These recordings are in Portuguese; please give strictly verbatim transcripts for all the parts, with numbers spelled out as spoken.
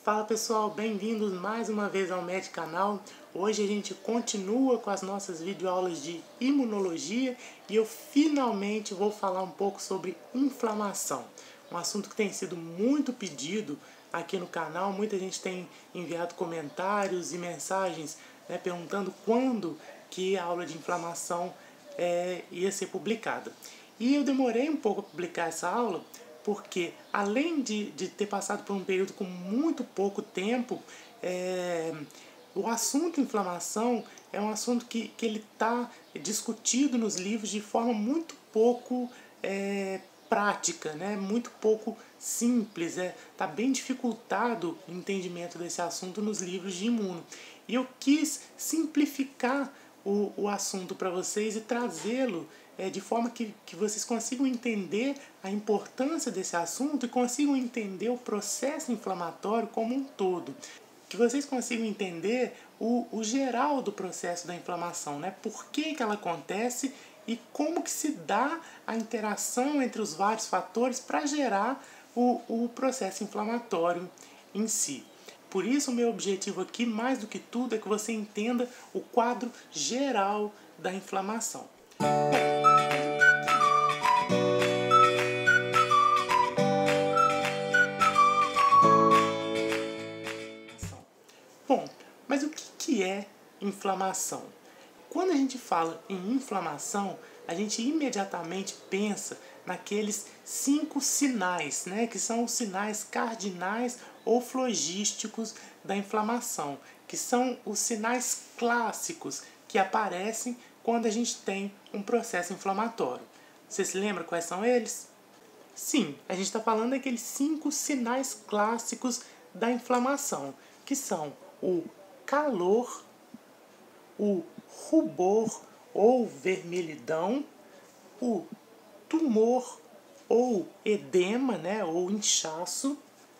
Fala pessoal, bem-vindos mais uma vez ao Med Canal. Hoje a gente continua com as nossas videoaulas de imunologia e eu finalmente vou falar um pouco sobre inflamação. Um assunto que tem sido muito pedido aqui no canal, muita gente tem enviado comentários e mensagens, né, perguntando quando que a aula de inflamação é, ia ser publicada. E eu demorei um pouco a publicar essa aula, porque além de, de ter passado por um período com muito pouco tempo, é, o assunto inflamação é um assunto que, que ele está discutido nos livros de forma muito pouco é, prática, né? Muito pouco simples, está é, tá bem dificultado o entendimento desse assunto nos livros de imuno. E eu quis simplificar o, o assunto para vocês e trazê-lo É, de forma que, que vocês consigam entender a importância desse assunto e consigam entender o processo inflamatório como um todo. Que vocês consigam entender o, o geral do processo da inflamação, né? Por que, que ela acontece e como que se dá a interação entre os vários fatores para gerar o, o processo inflamatório em si. Por isso, o meu objetivo aqui, mais do que tudo, é que você entenda o quadro geral da inflamação. Bom, mas o que é inflamação? Quando a gente fala em inflamação, a gente imediatamente pensa naqueles cinco sinais, né, que são os sinais cardinais ou flogísticos da inflamação, que são os sinais clássicos que aparecem quando a gente tem um processo inflamatório. Você se lembra quais são eles? Sim, a gente está falando daqueles cinco sinais clássicos da inflamação, que são o calor, o rubor ou vermelhidão, o tumor ou edema, né, ou inchaço,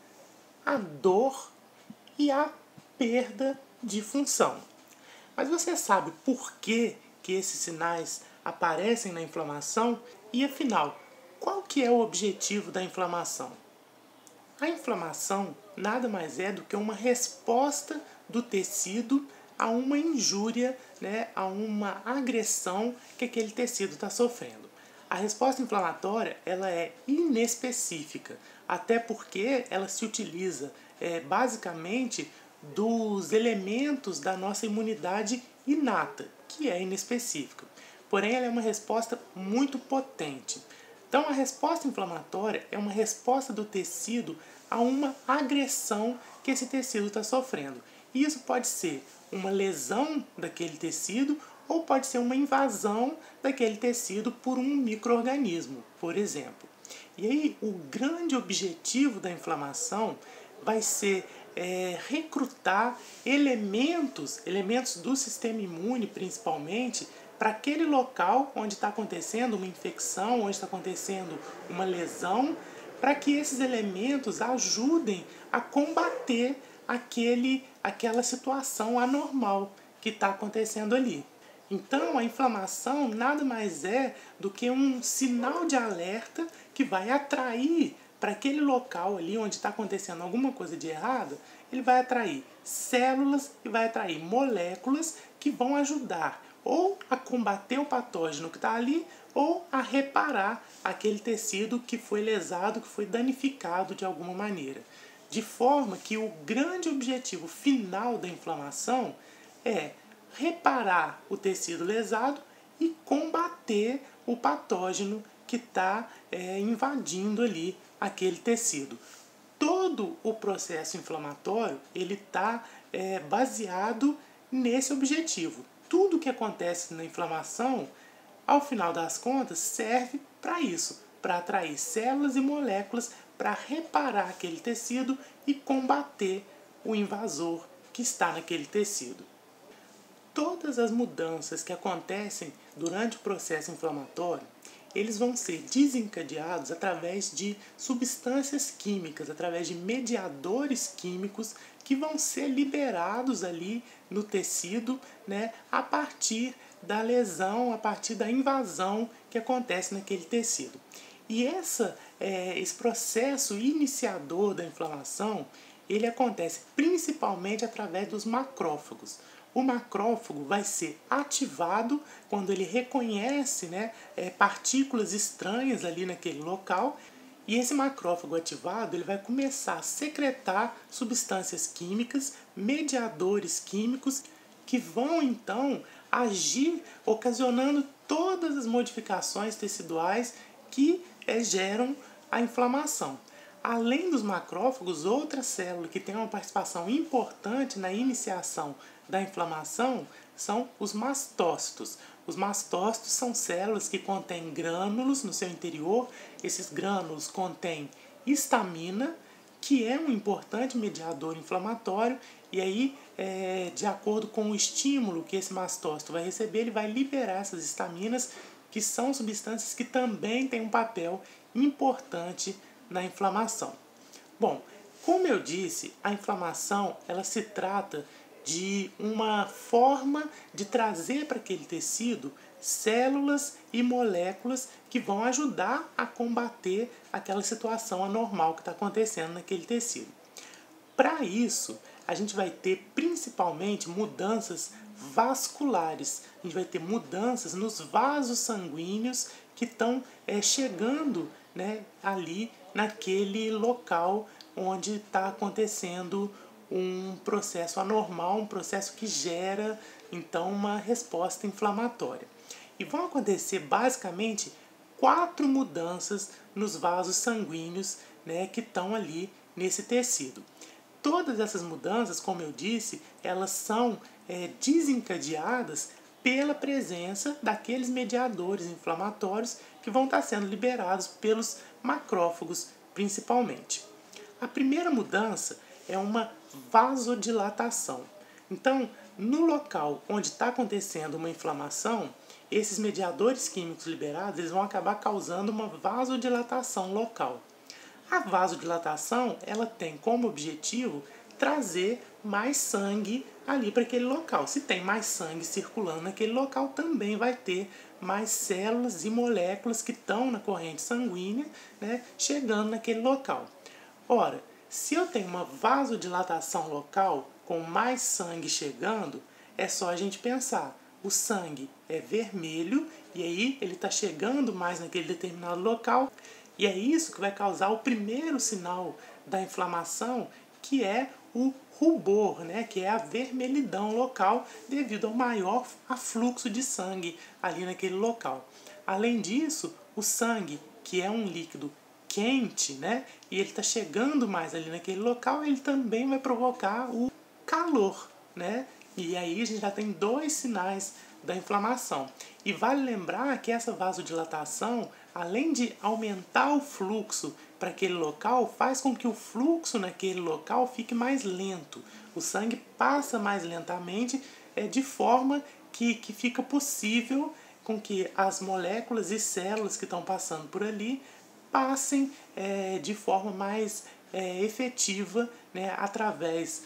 a dor e a perda de função. Mas você sabe por que, que esses sinais aparecem na inflamação? E afinal, qual que é o objetivo da inflamação? A inflamação nada mais é do que uma resposta do tecido a uma injúria, né, a uma agressão que aquele tecido está sofrendo. A resposta inflamatória ela é inespecífica, até porque ela se utiliza é, basicamente dos elementos da nossa imunidade inata, que é inespecífica. Porém, ela é uma resposta muito potente. Então, a resposta inflamatória é uma resposta do tecido a uma agressão que esse tecido está sofrendo. E isso pode ser uma lesão daquele tecido ou pode ser uma invasão daquele tecido por um micro-organismo, por exemplo. E aí, o grande objetivo da inflamação vai ser é, recrutar elementos, elementos do sistema imune principalmente, para aquele local onde está acontecendo uma infecção, onde está acontecendo uma lesão, para que esses elementos ajudem a combater aquele, aquela situação anormal que está acontecendo ali. Então, a inflamação nada mais é do que um sinal de alerta que vai atrair para aquele local ali onde está acontecendo alguma coisa de errado, ele vai atrair células e vai atrair moléculas que vão ajudar ou a combater o patógeno que está ali, ou a reparar aquele tecido que foi lesado, que foi danificado de alguma maneira. De forma que o grande objetivo final da inflamação é reparar o tecido lesado e combater o patógeno que está é, invadindo ali aquele tecido. Todo o processo inflamatório ele está é, baseado nesse objetivo. Tudo que acontece na inflamação, ao final das contas, serve para isso, para atrair células e moléculas para reparar aquele tecido e combater o invasor que está naquele tecido. Todas as mudanças que acontecem durante o processo inflamatório, eles vão ser desencadeados através de substâncias químicas, através de mediadores químicos que vão ser liberados ali no tecido, né, a partir da lesão, a partir da invasão que acontece naquele tecido. E essa, é, esse processo iniciador da inflamação, ele acontece principalmente através dos macrófagos. O macrófago vai ser ativado quando ele reconhece, né, é, partículas estranhas ali naquele local. E esse macrófago ativado ele vai começar a secretar substâncias químicas, mediadores químicos, que vão então agir ocasionando todas as modificações teciduais que é, geram a inflamação. Além dos macrófagos, outra célula que tem uma participação importante na iniciação da inflamação são os mastócitos. Os mastócitos são células que contêm grânulos no seu interior. Esses grânulos contêm histamina, que é um importante mediador inflamatório, e aí, é, de acordo com o estímulo que esse mastócito vai receber, ele vai liberar essas histaminas, que são substâncias que também têm um papel importante na inflamação. Bom, como eu disse, a inflamação ela se trata de uma forma de trazer para aquele tecido células e moléculas que vão ajudar a combater aquela situação anormal que está acontecendo naquele tecido. Para isso, a gente vai ter principalmente mudanças vasculares. A gente vai ter mudanças nos vasos sanguíneos que estão é, chegando, né, ali naquele local onde está acontecendo um processo anormal, um processo que gera então uma resposta inflamatória. E vão acontecer basicamente quatro mudanças nos vasos sanguíneos, né, que estão ali nesse tecido. Todas essas mudanças, como eu disse, elas são é, desencadeadas pela presença daqueles mediadores inflamatórios que vão estar sendo liberados pelos macrófagos principalmente. A primeira mudança é uma vasodilatação. Então, no local onde está acontecendo uma inflamação, esses mediadores químicos liberados eles vão acabar causando uma vasodilatação local. A vasodilatação ela tem como objetivo trazer mais sangue ali para aquele local. Se tem mais sangue circulando naquele local, também vai ter mais células e moléculas que estão na corrente sanguínea, né, chegando naquele local. Ora, se eu tenho uma vasodilatação local com mais sangue chegando, é só a gente pensar. O sangue é vermelho e aí ele está chegando mais naquele determinado local. E é isso que vai causar o primeiro sinal da inflamação, que é o rubor, né? Que é a vermelhidão local devido ao maior afluxo de sangue ali naquele local. Além disso, o sangue, que é um líquido quente, né? E ele está chegando mais ali naquele local, ele também vai provocar o calor, né? E aí a gente já tem dois sinais da inflamação. E vale lembrar que essa vasodilatação, além de aumentar o fluxo para aquele local, faz com que o fluxo naquele local fique mais lento. O sangue passa mais lentamente, é, de forma que, que fica possível com que as moléculas e células que estão passando por ali passem é, de forma mais é, efetiva, né, através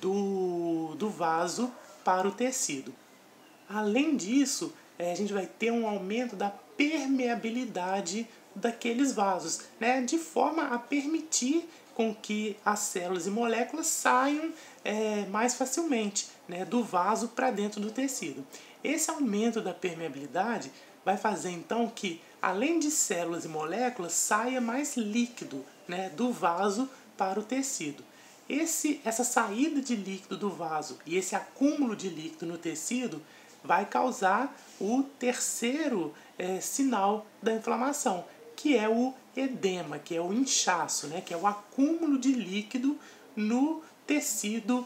do, do vaso para o tecido. Além disso, a gente vai ter um aumento da permeabilidade daqueles vasos, né, de forma a permitir com que as células e moléculas saiam é, mais facilmente, né, do vaso para dentro do tecido. Esse aumento da permeabilidade vai fazer então que, além de células e moléculas, saia mais líquido, né, do vaso para o tecido. Esse, essa saída de líquido do vaso e esse acúmulo de líquido no tecido vai causar o terceiro é, sinal da inflamação, que é o edema, que é o inchaço, né, que é o acúmulo de líquido no tecido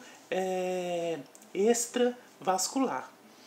é, extravascular.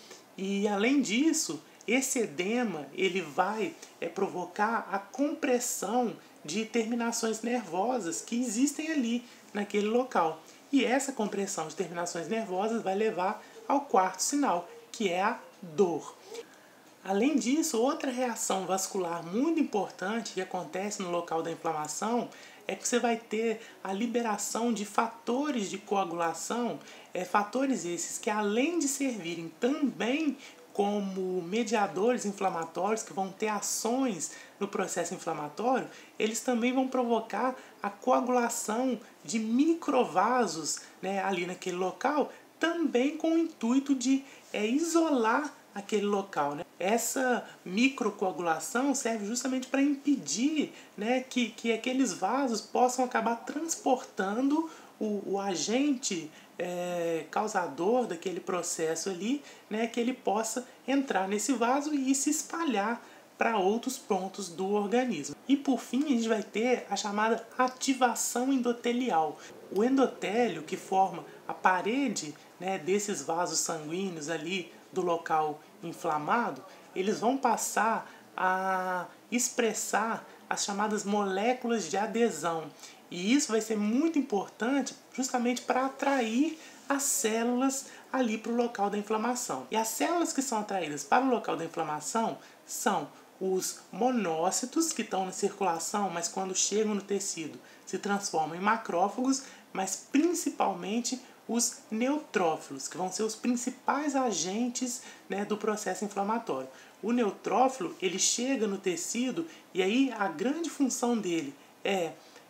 E além disso, esse edema ele vai é, provocar a compressão de terminações nervosas que existem ali naquele local. E essa compressão de terminações nervosas vai levar ao quarto sinal, que é a dor. Além disso, outra reação vascular muito importante que acontece no local da inflamação é que você vai ter a liberação de fatores de coagulação, é, fatores esses que, além de servirem também como mediadores inflamatórios, que vão ter ações no processo inflamatório, eles também vão provocar a coagulação de microvasos, né, ali naquele local, também com o intuito de é, isolar aquele local, né? Essa microcoagulação serve justamente para impedir, né, que, que aqueles vasos possam acabar transportando o, o agente é, causador daquele processo ali, né, que ele possa entrar nesse vaso e se espalhar para outros pontos do organismo. E por fim a gente vai ter a chamada ativação endotelial. O endotélio, que forma a parede, né, desses vasos sanguíneos ali do local inflamado, eles vão passar a expressar as chamadas moléculas de adesão. E isso vai ser muito importante justamente para atrair as células ali para o local da inflamação. E as células que são atraídas para o local da inflamação são os monócitos, que estão na circulação, mas quando chegam no tecido se transformam em macrófagos, mas principalmente os neutrófilos, que vão ser os principais agentes, né, do processo inflamatório. O neutrófilo, ele chega no tecido e aí a grande função dele é,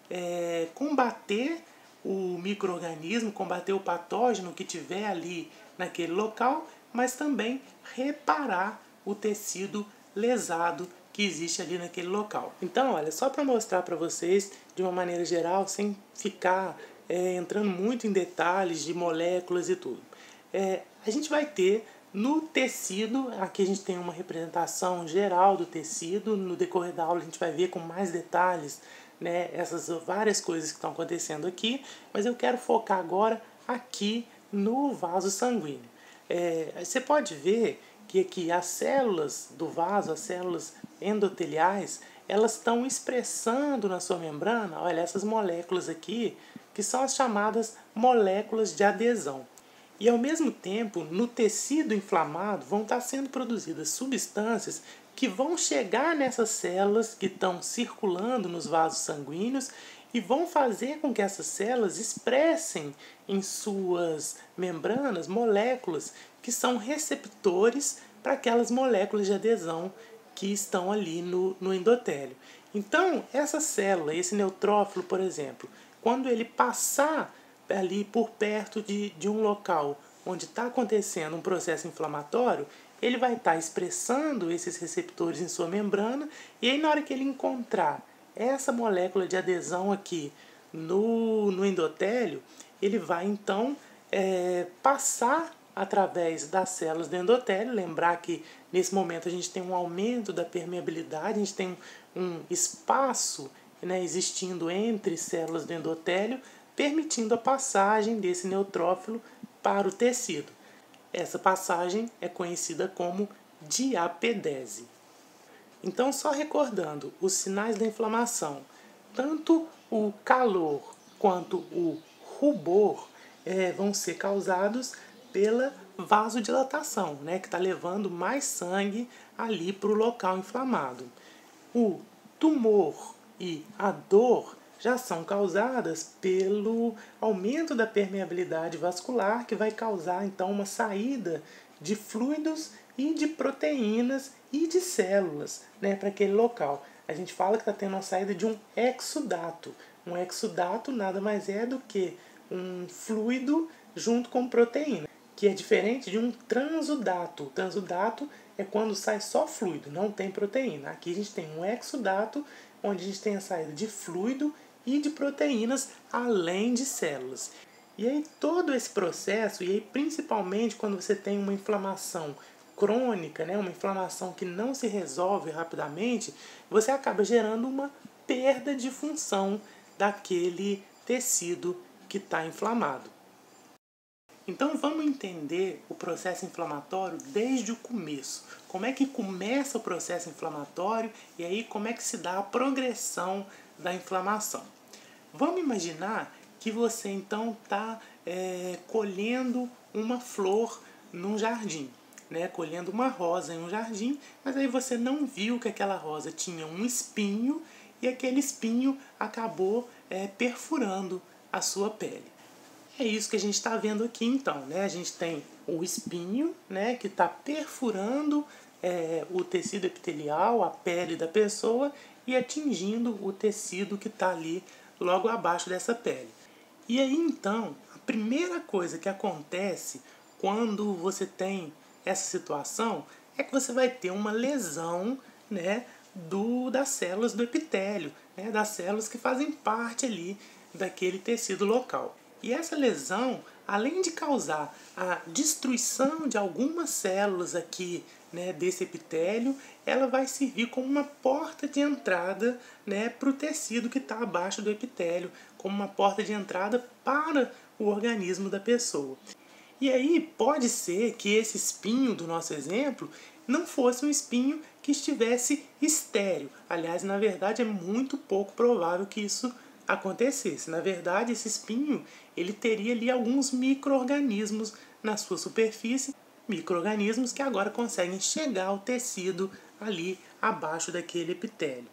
é combater o micro-organismo, combater o patógeno que tiver ali naquele local, mas também reparar o tecido lesado que existe ali naquele local. Então, olha, só para mostrar para vocês de uma maneira geral, sem ficar é, entrando muito em detalhes de moléculas e tudo. É, a gente vai ter no tecido, aqui a gente tem uma representação geral do tecido, no decorrer da aula a gente vai ver com mais detalhes, né, essas várias coisas que estão acontecendo aqui, mas eu quero focar agora aqui no vaso sanguíneo. É, você pode ver que aqui as células do vaso, as células endoteliais, elas estão expressando na sua membrana, olha, essas moléculas aqui, que são as chamadas moléculas de adesão. E ao mesmo tempo, no tecido inflamado, vão estar sendo produzidas substâncias que vão chegar nessas células que estão circulando nos vasos sanguíneos e vão fazer com que essas células expressem em suas membranas moléculas que são receptores para aquelas moléculas de adesão que estão ali no, no endotélio. Então, essa célula, esse neutrófilo, por exemplo, quando ele passar ali por perto de, de um local onde está acontecendo um processo inflamatório, ele vai estar expressando esses receptores em sua membrana, e aí na hora que ele encontrar essa molécula de adesão aqui no, no endotélio, ele vai então é, passar através das células do endotélio. Lembrar que nesse momento a gente tem um aumento da permeabilidade, a gente tem um espaço, né, existindo entre células do endotélio, permitindo a passagem desse neutrófilo para o tecido. Essa passagem é conhecida como diapedese. Então, só recordando os sinais da inflamação, tanto o calor quanto o rubor é, vão ser causados pela vasodilatação, né, que está levando mais sangue ali para o local inflamado. O tumor e a dor já são causadas pelo aumento da permeabilidade vascular, que vai causar então uma saída de fluidos e de proteínas e de células, né, para aquele local. A gente fala que está tendo uma saída de um exudato. Um exudato nada mais é do que um fluido junto com proteína, que é diferente de um transudato. O transudato é quando sai só fluido, não tem proteína. Aqui a gente tem um exudato, onde a gente tem a saída de fluido e de proteínas, além de células. E aí todo esse processo, e aí principalmente quando você tem uma inflamação crônica, né, uma inflamação que não se resolve rapidamente, você acaba gerando uma perda de função daquele tecido que está inflamado. Então vamos entender o processo inflamatório desde o começo. Como é que começa o processo inflamatório e aí como é que se dá a progressão da inflamação. Vamos imaginar que você então está é, colhendo uma flor num jardim, né? Colhendo uma rosa em um jardim, mas aí você não viu que aquela rosa tinha um espinho e aquele espinho acabou é, perfurando a sua pele. É isso que a gente está vendo aqui então, né? A gente tem o espinho, né, que está perfurando é, o tecido epitelial, a pele da pessoa, e atingindo o tecido que está ali logo abaixo dessa pele. E aí então, a primeira coisa que acontece quando você tem essa situação é que você vai ter uma lesão, né, do, das células do epitélio, né, das células que fazem parte ali daquele tecido local. E essa lesão, além de causar a destruição de algumas células aqui, né, desse epitélio, ela vai servir como uma porta de entrada, né, para o tecido que está abaixo do epitélio, como uma porta de entrada para o organismo da pessoa. E aí pode ser que esse espinho do nosso exemplo não fosse um espinho que estivesse estéril. Aliás, na verdade, é muito pouco provável que isso acontecesse. Na verdade, esse espinho ele teria ali alguns micro-organismos na sua superfície, micro-organismos que agora conseguem chegar ao tecido ali abaixo daquele epitélio.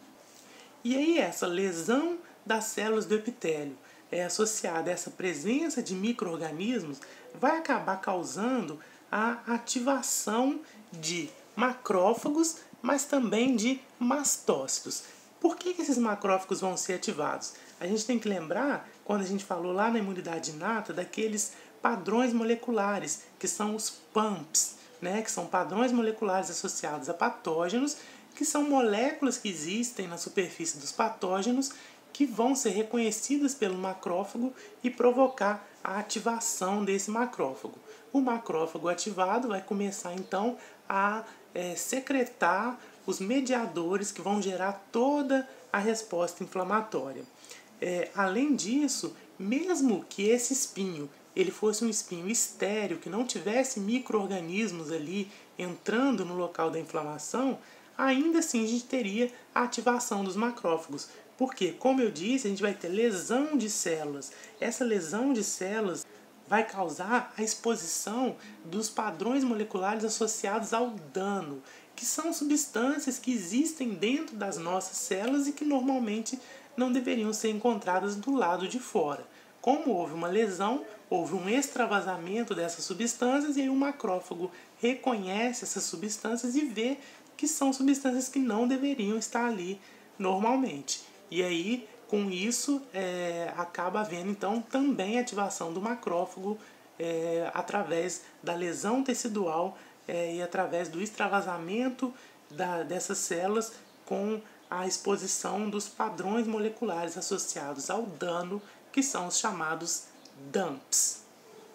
E aí essa lesão das células do epitélio é associada a essa presença de micro-organismos vai acabar causando a ativação de macrófagos, mas também de mastócitos. Por que que esses macrófagos vão ser ativados? A gente tem que lembrar, quando a gente falou lá na imunidade inata, daqueles padrões moleculares, que são os pumps, né? Que são padrões moleculares associados a patógenos, que são moléculas que existem na superfície dos patógenos que vão ser reconhecidas pelo macrófago e provocar a ativação desse macrófago. O macrófago ativado vai começar então a é, secretar os mediadores que vão gerar toda a resposta inflamatória. É, além disso, mesmo que esse espinho ele fosse um espinho estéril, que não tivesse micro-organismos ali entrando no local da inflamação, ainda assim a gente teria a ativação dos macrófagos. Porque, como eu disse, a gente vai ter lesão de células. Essa lesão de células vai causar a exposição dos padrões moleculares associados ao dano, que são substâncias que existem dentro das nossas células e que normalmente não deveriam ser encontradas do lado de fora. Como houve uma lesão, houve um extravasamento dessas substâncias e aí o macrófago reconhece essas substâncias e vê que são substâncias que não deveriam estar ali normalmente. E aí, com isso, é, acaba havendo então também ativação do macrófago é, através da lesão tecidual é, e através do extravasamento da, dessas células com a exposição dos padrões moleculares associados ao dano, que são os chamados dumps.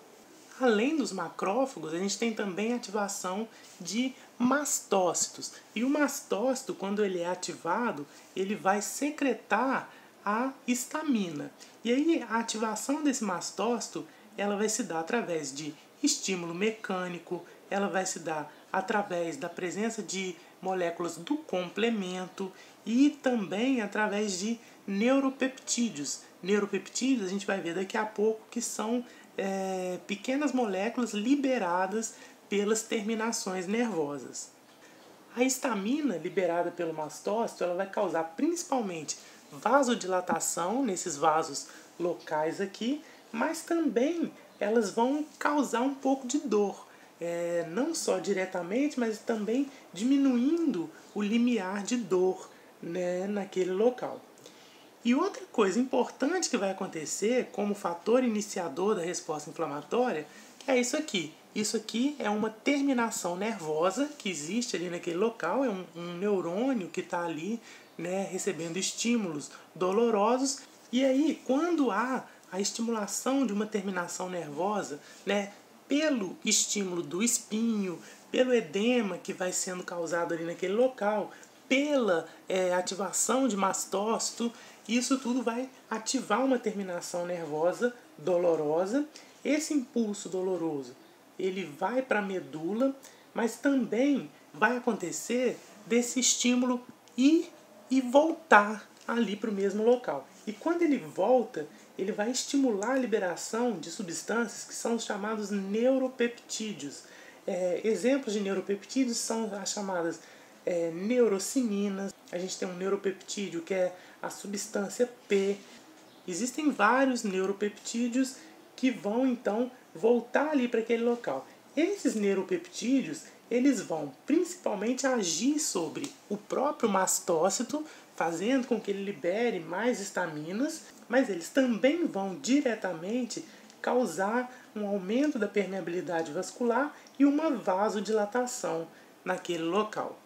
Além dos macrófagos, a gente tem também a ativação de mastócitos. E o mastócito, quando ele é ativado, ele vai secretar a histamina. E aí a ativação desse mastócito, ela vai se dar através de estímulo mecânico, ela vai se dar através da presença de moléculas do complemento e também através de neuropeptídeos. Neuropeptídeos a gente vai ver daqui a pouco que são é, pequenas moléculas liberadas pelas terminações nervosas. A histamina liberada pelo mastócito ela vai causar principalmente vasodilatação nesses vasos locais aqui, mas também elas vão causar um pouco de dor. É, não só diretamente, mas também diminuindo o limiar de dor, né, naquele local. E outra coisa importante que vai acontecer como fator iniciador da resposta inflamatória é isso aqui. Isso aqui é uma terminação nervosa que existe ali naquele local, é um, um neurônio que está ali, né, recebendo estímulos dolorosos. E aí, quando há a estimulação de uma terminação nervosa, né, pelo estímulo do espinho, pelo edema que vai sendo causado ali naquele local, pela é, ativação de mastócito, isso tudo vai ativar uma terminação nervosa dolorosa. Esse impulso doloroso ele vai para a medula, mas também vai acontecer desse estímulo ir e voltar ali para o mesmo local. E quando ele volta, ele vai estimular a liberação de substâncias que são os chamados neuropeptídeos. É, exemplos de neuropeptídeos são as chamadas é, neurocininas. A gente tem um neuropeptídeo que é a substância P. Existem vários neuropeptídeos que vão então voltar ali para aquele local. Esses neuropeptídeos eles vão principalmente agir sobre o próprio mastócito, fazendo com que ele libere mais estaminas, mas eles também vão diretamente causar um aumento da permeabilidade vascular e uma vasodilatação naquele local.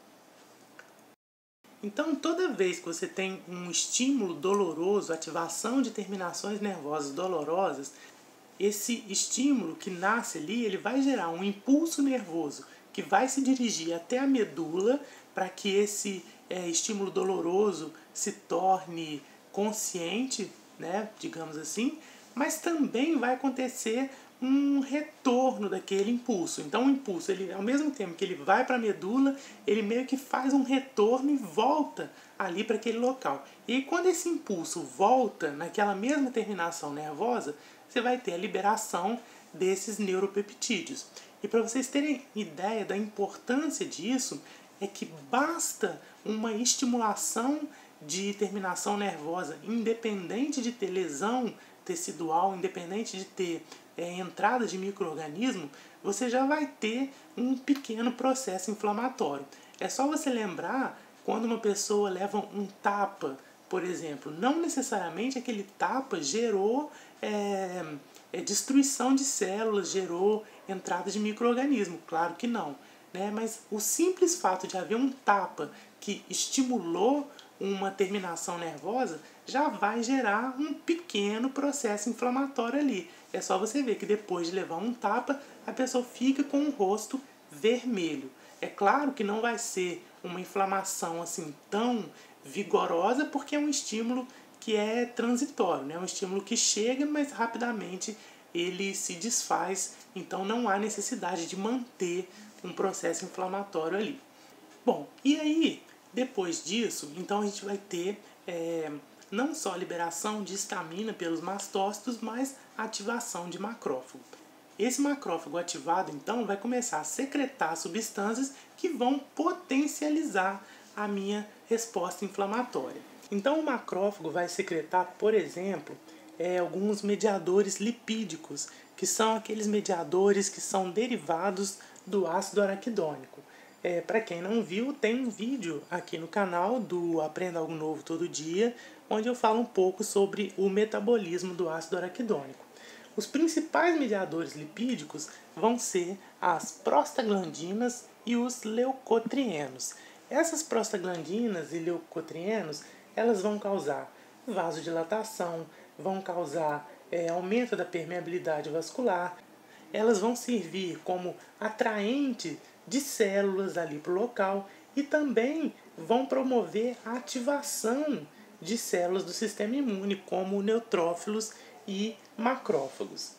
Então, toda vez que você tem um estímulo doloroso, ativação de terminações nervosas dolorosas, esse estímulo que nasce ali, ele vai gerar um impulso nervoso que vai se dirigir até a medula para que esse é, estímulo doloroso se torne consciente, né, digamos assim, mas também vai acontecer um retorno daquele impulso. Então o impulso, ele, ao mesmo tempo que ele vai para a medula, ele meio que faz um retorno e volta ali para aquele local. E aí, quando esse impulso volta naquela mesma terminação nervosa, você vai ter a liberação desses neuropeptídeos. E para vocês terem ideia da importância disso, é que basta uma estimulação de terminação nervosa, independente de ter lesão tecidual, independente de ter é, entrada de micro-organismo, você já vai ter um pequeno processo inflamatório. É só você lembrar quando uma pessoa leva um tapa, por exemplo, não necessariamente aquele tapa gerou é, é, destruição de células, gerou entrada de micro-organismo, claro que não. Né? Mas o simples fato de haver um tapa que estimulou uma terminação nervosa já vai gerar um pequeno processo inflamatório ali. É só você ver que depois de levar um tapa, a pessoa fica com o rosto vermelho. É claro que não vai ser uma inflamação assim tão vigorosa, porque é um estímulo que é transitório, né? É um estímulo que chega, mas rapidamente ele se desfaz, então não há necessidade de manter um processo inflamatório ali. Bom, e aí, depois disso, então a gente vai ter é, não só a liberação de histamina pelos mastócitos, mas a ativação de macrófago. Esse macrófago ativado, então, vai começar a secretar substâncias que vão potencializar a minha resposta inflamatória. Então, o macrófago vai secretar, por exemplo, é, alguns mediadores lipídicos, que são aqueles mediadores que são derivados do ácido araquidônico. É, para quem não viu, tem um vídeo aqui no canal do Aprenda Algo Novo Todo Dia, onde eu falo um pouco sobre o metabolismo do ácido araquidônico. Os principais mediadores lipídicos vão ser as prostaglandinas e os leucotrienos. Essas prostaglandinas e leucotrienos, elas vão causar vasodilatação, vão causar é, aumento da permeabilidade vascular, elas vão servir como atraente de células ali para o local e também vão promover a ativação de células do sistema imune, como neutrófilos e macrófagos.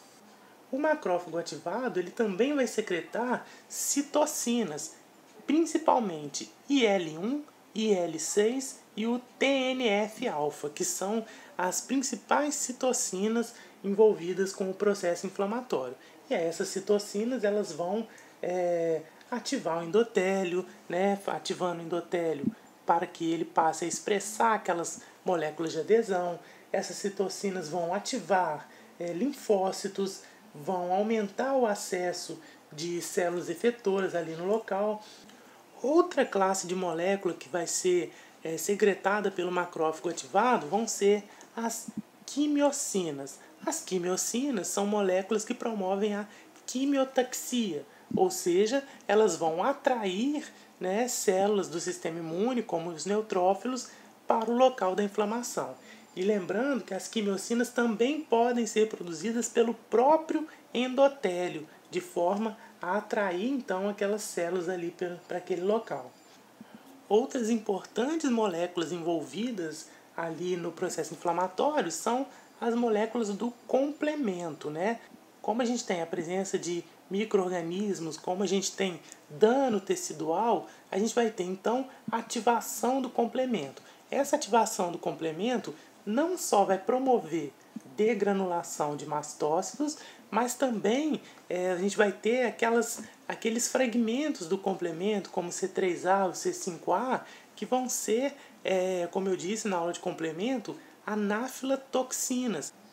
O macrófago ativado, ele também vai secretar citocinas, principalmente I L um, I L seis e o T N F alfa, que são as principais citocinas envolvidas com o processo inflamatório. E essas citocinas, elas vão é, ativar o endotélio, né, ativando o endotélio para que ele passe a expressar aquelas moléculas de adesão. Essas citocinas vão ativar é, linfócitos, vão aumentar o acesso de células efetoras ali no local. Outra classe de molécula que vai ser é, secretada pelo macrófago ativado vão ser as quimiocinas. As quimiocinas são moléculas que promovem a quimiotaxia, ou seja, elas vão atrair, né, células do sistema imune, como os neutrófilos, para o local da inflamação. E lembrando que as quimiocinas também podem ser produzidas pelo próprio endotélio, de forma a atrair então aquelas células ali para aquele local. Outras importantes moléculas envolvidas ali no processo inflamatório são as moléculas do complemento, né? Como a gente tem a presença de micro-organismos, como a gente tem dano tecidual, a gente vai ter então a ativação do complemento. Essa ativação do complemento não só vai promover degranulação de mastócitos, mas também é, a gente vai ter aquelas, aqueles fragmentos do complemento, como C três A ou C cinco A, que vão ser, é, como eu disse na aula de complemento, anafilatoxinas.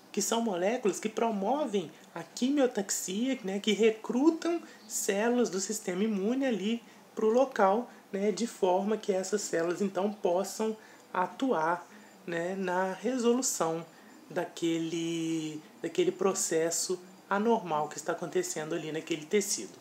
que são moléculas que promovem a quimiotaxia, né, que recrutam células do sistema imune ali para o local, né, de forma que essas células então possam atuar, né, na resolução daquele, daquele processo anormal que está acontecendo ali naquele tecido.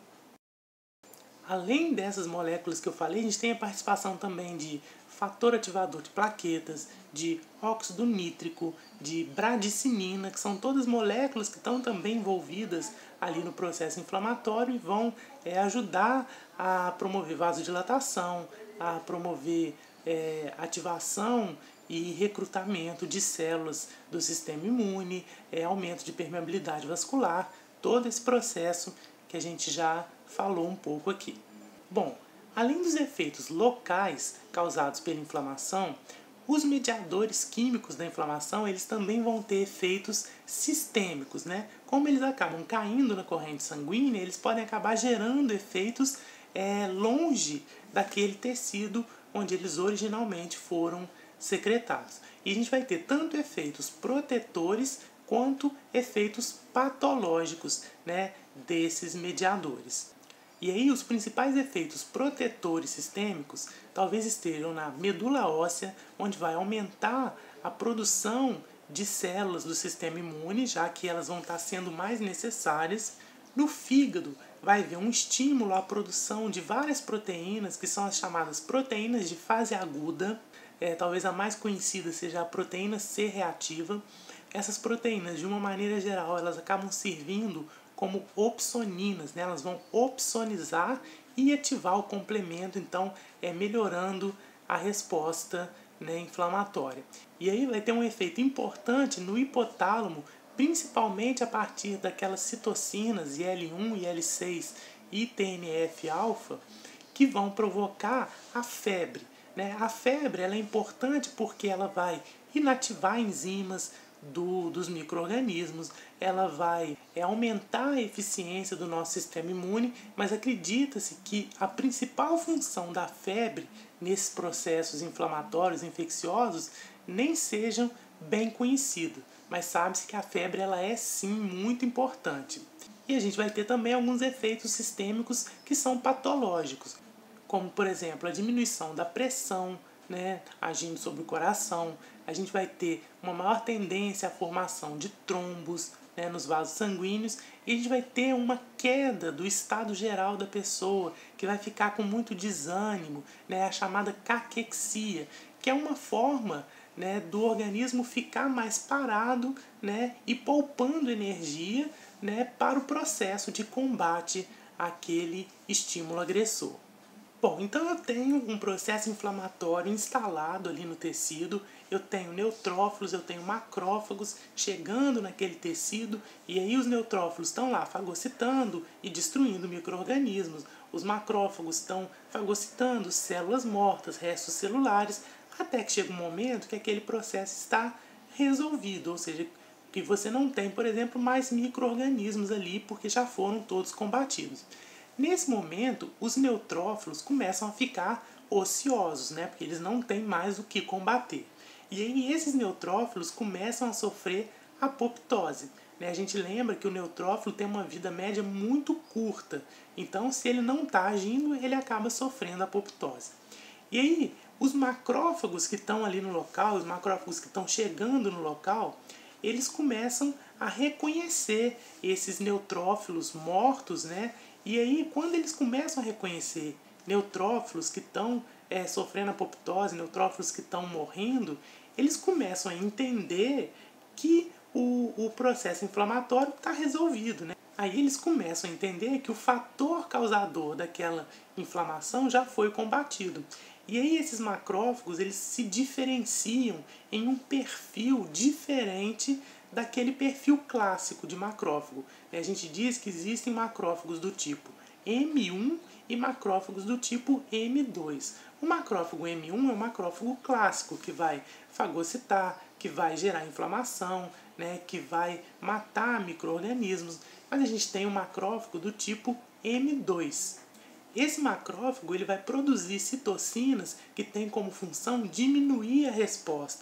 Além dessas moléculas que eu falei, a gente tem a participação também de fator ativador de plaquetas, de óxido nítrico, de bradicinina, que são todas moléculas que estão também envolvidas ali no processo inflamatório e vão é, ajudar a promover vasodilatação, a promover é, ativação e recrutamento de células do sistema imune, é, aumento de permeabilidade vascular, todo esse processo que a gente já falou um pouco aqui. Bom, além dos efeitos locais causados pela inflamação, os mediadores químicos da inflamação, eles também vão ter efeitos sistêmicos, né? Como eles acabam caindo na corrente sanguínea, eles podem acabar gerando efeitos é, longe daquele tecido onde eles originalmente foram secretados. E a gente vai ter tanto efeitos protetores quanto efeitos patológicos, né, desses mediadores. E aí os principais efeitos protetores sistêmicos talvez estejam na medula óssea, onde vai aumentar a produção de células do sistema imune, já que elas vão estar sendo mais necessárias. No fígado vai haver um estímulo à produção de várias proteínas, que são as chamadas proteínas de fase aguda. É, talvez a mais conhecida seja a proteína C reativa. Essas proteínas, de uma maneira geral, elas acabam servindo como opsoninas, né? Elas vão opsonizar e ativar o complemento, então é melhorando a resposta, né, inflamatória. E aí vai ter um efeito importante no hipotálamo, principalmente a partir daquelas citocinas I L um, I L seis e T N F alfa, que vão provocar a febre, né? A febre ela é importante porque ela vai inativar enzimas Do, dos micro-organismos, ela vai é, aumentar a eficiência do nosso sistema imune, mas acredita-se que a principal função da febre nesses processos inflamatórios infecciosos nem sejam bem conhecidos, mas sabe-se que a febre ela é sim muito importante. E a gente vai ter também alguns efeitos sistêmicos que são patológicos, como por exemplo a diminuição da pressão, né, agindo sobre o coração. A gente vai ter uma maior tendência à formação de trombos, né, nos vasos sanguíneos, e a gente vai ter uma queda do estado geral da pessoa, que vai ficar com muito desânimo, né, a chamada caquexia, que é uma forma, né, do organismo ficar mais parado, né, e poupando energia, né, para o processo de combate àquele estímulo agressor. Bom, então eu tenho um processo inflamatório instalado ali no tecido, eu tenho neutrófilos, eu tenho macrófagos chegando naquele tecido, e aí os neutrófilos estão lá fagocitando e destruindo micro-organismos, os macrófagos estão fagocitando células mortas, restos celulares, até que chega um momento que aquele processo está resolvido, ou seja, que você não tem, por exemplo, mais micro-organismos ali, porque já foram todos combatidos. Nesse momento, os neutrófilos começam a ficar ociosos, né? Porque eles não têm mais o que combater. E aí esses neutrófilos começam a sofrer apoptose, né? A gente lembra que o neutrófilo tem uma vida média muito curta, então se ele não está agindo, ele acaba sofrendo apoptose. E aí os macrófagos que estão ali no local, os macrófagos que estão chegando no local, eles começam a reconhecer esses neutrófilos mortos, né? E aí, quando eles começam a reconhecer neutrófilos que estão é, sofrendo apoptose, neutrófilos que estão morrendo, eles começam a entender que o, o processo inflamatório está resolvido, né? Aí eles começam a entender que o fator causador daquela inflamação já foi combatido. E aí esses macrófagos eles se diferenciam em um perfil diferente daquele perfil clássico de macrófago. A gente diz que existem macrófagos do tipo M um e macrófagos do tipo M dois. O macrófago M um é um macrófago clássico que vai fagocitar, que vai gerar inflamação, né, que vai matar micro-organismos. Mas a gente tem um macrófago do tipo M dois. Esse macrófago ele vai produzir citocinas que tem como função diminuir a resposta.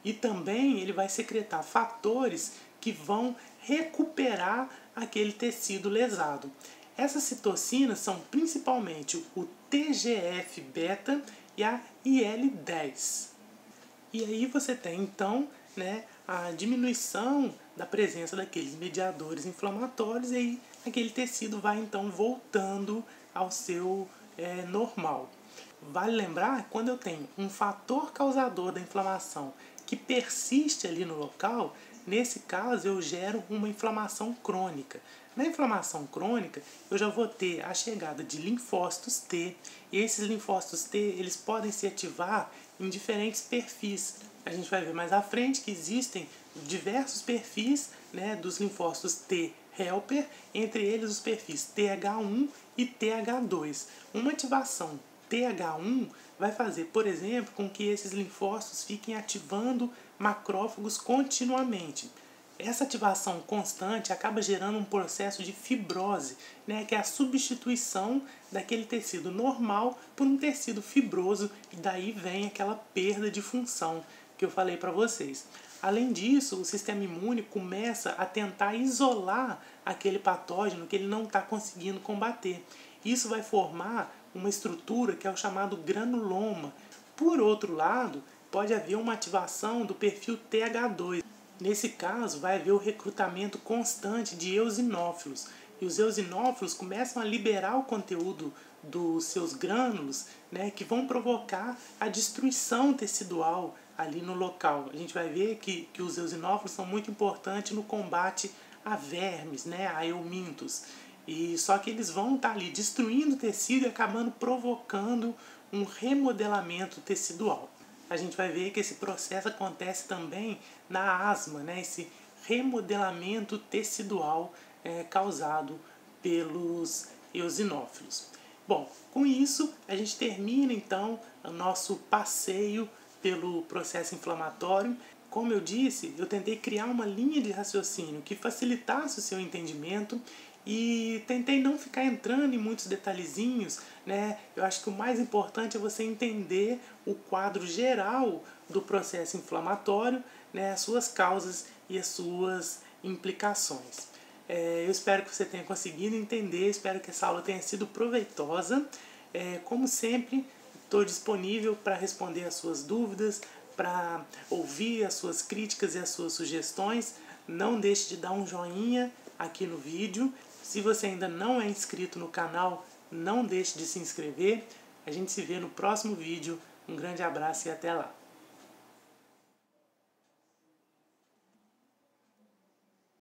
E também ele vai secretar fatores que vão recuperar aquele tecido lesado. Essas citocinas são principalmente o T G F beta e a I L dez. E aí você tem então, né, a diminuição da presença daqueles mediadores inflamatórios, e aí aquele tecido vai então voltando ao seu é, normal. Vale lembrar, quando eu tenho um fator causador da inflamação que persiste ali no local, nesse caso eu gero uma inflamação crônica. Na inflamação crônica, eu já vou ter a chegada de linfócitos T, e esses linfócitos T eles podem se ativar em diferentes perfis. A gente vai ver mais à frente que existem diversos perfis, né, dos linfócitos T helper, entre eles os perfis T H um e T H dois. Uma ativação T H um vai fazer, por exemplo, com que esses linfócitos fiquem ativando macrófagos continuamente. Essa ativação constante acaba gerando um processo de fibrose, né, que é a substituição daquele tecido normal por um tecido fibroso, e daí vem aquela perda de função que eu falei para vocês. Além disso, o sistema imune começa a tentar isolar aquele patógeno que ele não está conseguindo combater. Isso vai formar uma estrutura que é o chamado granuloma. Por outro lado, pode haver uma ativação do perfil T H dois. Nesse caso, vai haver o recrutamento constante de eosinófilos. E os eosinófilos começam a liberar o conteúdo dos seus grânulos, né, que vão provocar a destruição tecidual ali no local. A gente vai ver que, que os eosinófilos são muito importantes no combate a vermes, né, a eumintos. E só que eles vão estar ali destruindo o tecido e acabando provocando um remodelamento tecidual. A gente vai ver que esse processo acontece também na asma, né? Esse remodelamento tecidual é, causado pelos eosinófilos. Bom, com isso a gente termina então o nosso passeio pelo processo inflamatório. Como eu disse, eu tentei criar uma linha de raciocínio que facilitasse o seu entendimento e tentei não ficar entrando em muitos detalhezinhos, né? Eu acho que o mais importante é você entender o quadro geral do processo inflamatório, né? As suas causas e as suas implicações. É, eu espero que você tenha conseguido entender, espero que essa aula tenha sido proveitosa. É, como sempre, estou disponível para responder as suas dúvidas, para ouvir as suas críticas e as suas sugestões. Não deixe de dar um joinha aqui no vídeo. Se você ainda não é inscrito no canal, não deixe de se inscrever. A gente se vê no próximo vídeo. Um grande abraço e até lá!